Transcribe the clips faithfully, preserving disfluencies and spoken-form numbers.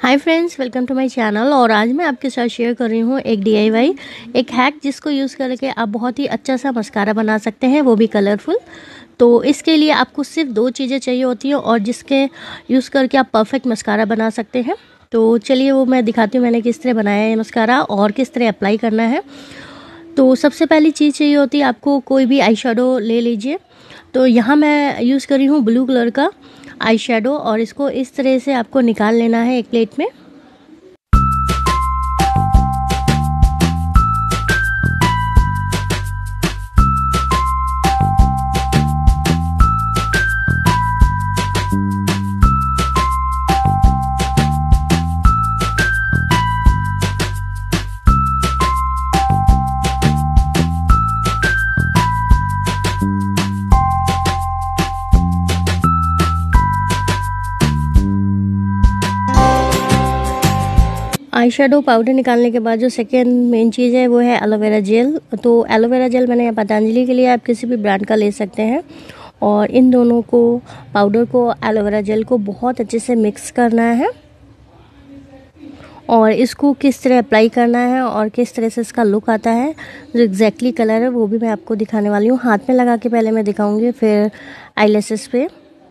Hi friends, welcome to my channel. और आज मैं आपके साथ शेयर कर रही हूँ एक डीआईवाई, एक हैक जिसको यूज़ करके आप बहुत ही अच्छा सा मस्कारा बना सकते हैं, वो भी कलरफुल। तो इसके लिए आपको सिर्फ दो चीज़ें चाहिए होती हैं और जिसके यूज़ करके आप परफेक्ट मस्कारा बना सकते हैं। तो चलिए वो मैं दिखाती हूँ मैंने किस तरह बनाया है मस्कारा और किस तरह अप्लाई करना है। तो सबसे पहली चीज़ चाहिए होती है आपको कोई भी आई शेडो ले लीजिए। तो यहाँ मैं यूज़ कर रही हूँ ब्लू कलर का आई शेडो और इसको इस तरह से आपको निकाल लेना है एक प्लेट में। आई शेडो पाउडर निकालने के बाद जो सेकेंड मेन चीज़ है वो है एलोवेरा जेल। तो एलोवेरा जेल मैंने पतंजलि के लिए, आप किसी भी ब्रांड का ले सकते हैं। और इन दोनों को, पाउडर को, एलोवेरा जेल को बहुत अच्छे से मिक्स करना है और इसको किस तरह अप्लाई करना है और किस तरह से इसका लुक आता है, जो एग्जैक्टली कलर है वो भी मैं आपको दिखाने वाली हूँ। हाथ में लगा के पहले मैं दिखाऊंगी, फिर आईलैशेस पे।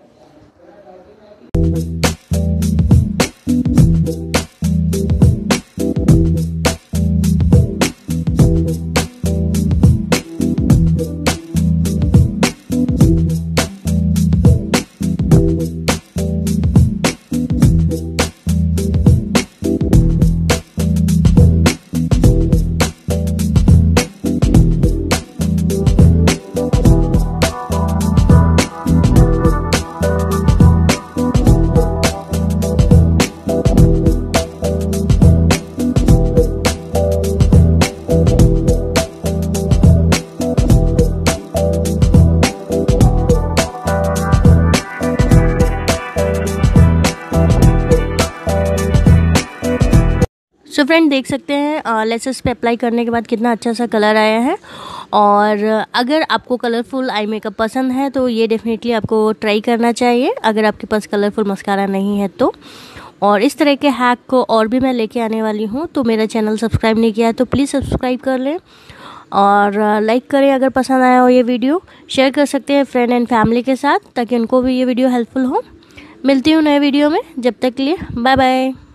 सो so फ्रेंड, देख सकते हैं लेसेस पे अप्लाई करने के बाद कितना अच्छा सा कलर आया है। और अगर आपको कलरफुल आई मेकअप पसंद है तो ये डेफिनेटली आपको ट्राई करना चाहिए, अगर आपके पास कलरफुल मस्कारा नहीं है तो। और इस तरह के हैक को और भी मैं लेके आने वाली हूँ, तो मेरा चैनल सब्सक्राइब नहीं किया है तो प्लीज़ सब्सक्राइब कर लें और लाइक करें। अगर पसंद आया हो ये वीडियो, शेयर कर सकते हैं फ्रेंड एंड फैमिली के साथ ताकि उनको भी ये वीडियो हेल्पफुल हो। मिलती हूँ नए वीडियो में, जब तक के लिए बाय बाय।